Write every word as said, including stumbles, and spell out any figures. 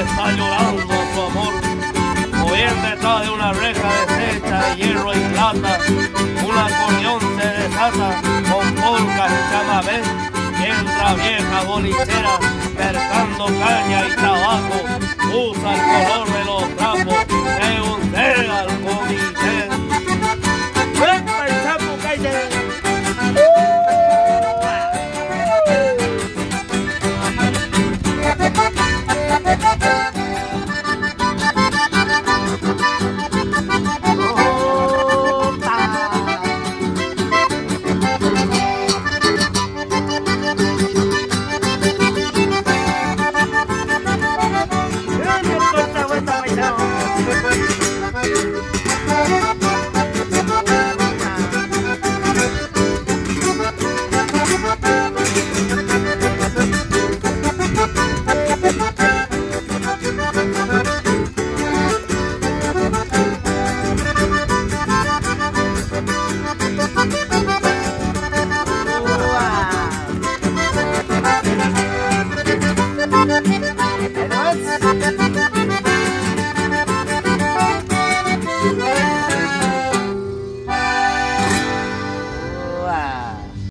está llorando a su amor. O bien detrás de una reja deshecha de hierro y plata, un acordeón se desata con polcas y chamamés, mientras vieja bolichera, mercando caña y tabaco, usa el color de los trapos de un al comité.